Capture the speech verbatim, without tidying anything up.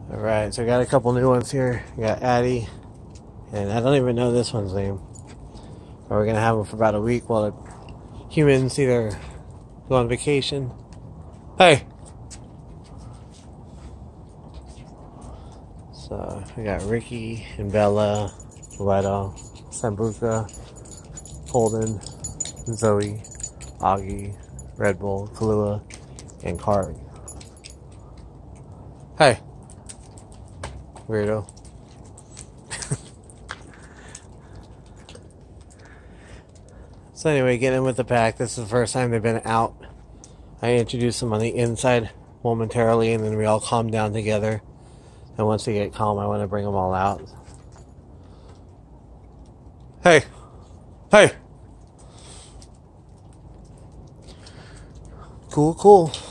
Alright, so I got a couple new ones here. I got Addie, and I don't even know this one's name. But we're gonna have them for about a week while the humans either go on vacation. Hey! So we got Ricky and Bella, Leto, Sambuca, Holden, Zoe, Augie, Red Bull, Kahlua, and Card. Hey! Weirdo. So anyway, getting in with the pack. This is the first time they've been out. I introduced them on the inside momentarily, and then we all calm down together. And once they get calm, I want to bring them all out. Hey! Hey! Cool, cool.